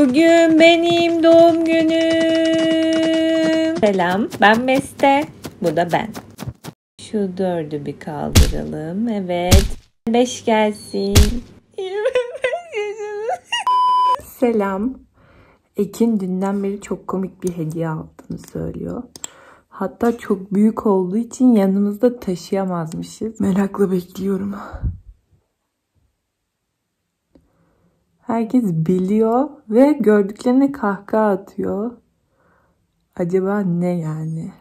Bugün benim doğum günüm. Selam, ben Beste. Bu da ben. Şu 4'ü bir kaldıralım. Evet. 5 gelsin. 25 yaşında. Selam. Ekin dünden beri çok komik bir hediye aldığını söylüyor. Hatta çok büyük olduğu için yanımızda taşıyamazmışız. Merakla bekliyorum. Herkes biliyor ve gördüklerine kahkaha atıyor. Acaba ne yani?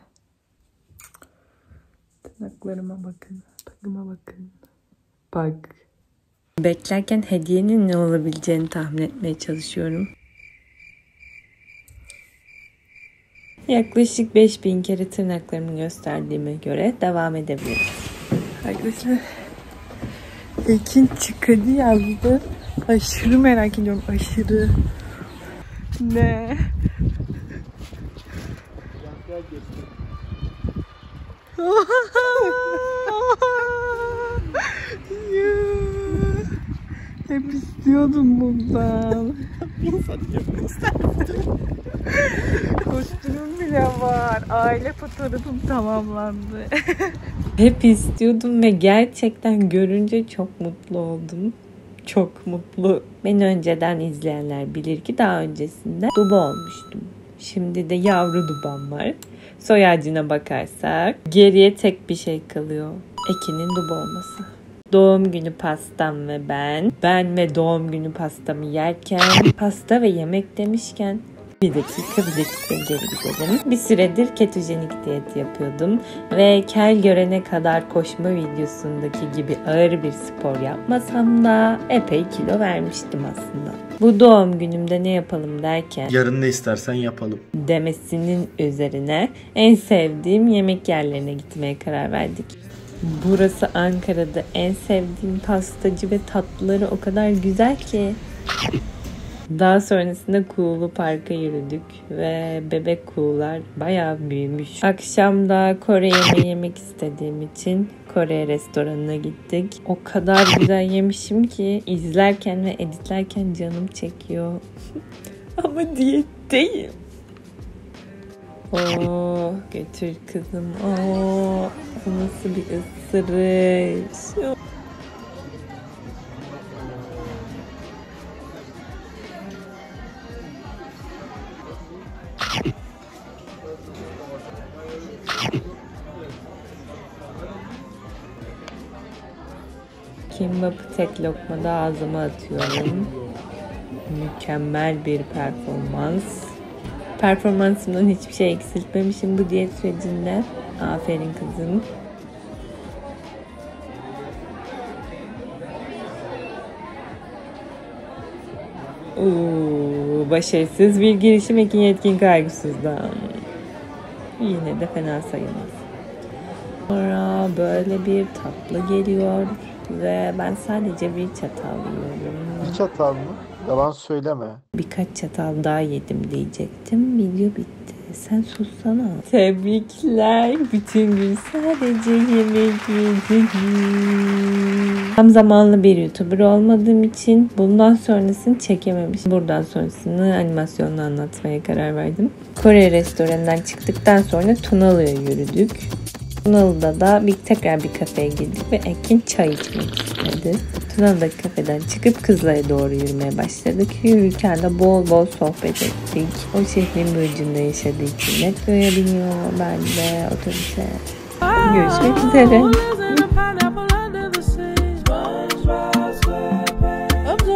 Tırnaklarıma bakın. Takıma bakın. Bak. Beklerken hediyenin ne olabileceğini tahmin etmeye çalışıyorum. Yaklaşık 5000 kere tırnaklarımı gösterdiğime göre devam edebiliriz. Arkadaşlar, Ekin çıkardı yazdı. Aşırı merak ediyorum, aşırı. Ne? Hep istiyordum bundan. Kostümüm bile var. Aile fotoğrafım tamamlandı. Hep istiyordum ve gerçekten görünce çok mutlu oldum. Çok mutlu. Beni önceden izleyenler bilir ki daha öncesinde duba olmuştum. Şimdi de yavru dubam var. Soy ağacına bakarsak geriye tek bir şey kalıyor. Ekin'in duba olması. Doğum günü pastam ve ben ve doğum günü pastamı yerken, pasta ve yemek demişken bir dakika geri gidelim. Bir süredir ketojenik diyet yapıyordum ve kel görene kadar koşma videosundaki gibi ağır bir spor yapmasam da epey kilo vermiştim aslında. Bu doğum günümde ne yapalım derken yarın ne istersen yapalım demesinin üzerine en sevdiğim yemek yerlerine gitmeye karar verdik. Burası Ankara'da en sevdiğim pastacı ve tatlıları o kadar güzel ki. Daha sonrasında Kuğulu Park'a yürüdük ve bebek kuğular bayağı büyümüş. Akşam da Kore yemeği yemek istediğim için Kore restoranına gittik. O kadar güzel yemişim ki izlerken ve editlerken canım çekiyor. Ama diyetteyim. Oo, götür kızım. Oo, nasıl bir ısırış. Kimbap'ı tek lokmada ağzıma atıyorum. Mükemmel bir performans. Performansımdan hiçbir şey eksiltmemişim bu diyet sürecinde. Aferin kızım. Başarısız bir girişim Ekin Yetkin kaygısızdan. Yine de fena sayılmaz. Sonra böyle bir tatlı geliyor ve ben sadece bir çatal yiyorum. Bir çatal mı? Yalan söyleme. Birkaç çatal daha yedim diyecektim. Video bitti. Sen sussana. Tebrikler. Bütün gün sadece yemek yedim. Tam zamanlı bir YouTuber olmadığım için bundan sonrasını çekememişim. Buradan sonrasını animasyonla anlatmaya karar verdim. Kore restoranından çıktıktan sonra Tunalı'ya yürüdük. Tunalı'da da tekrar bir kafeye girdik ve Ekin çay içmek istedi. Tunalı'daki kafeden çıkıp Kızılay'a doğru yürümeye başladık. Yürürken de bol bol sohbet ettik. O şehrin bir ucunda yaşadığı için metroya biniyor, ben de otobüse. Görüşmek üzere.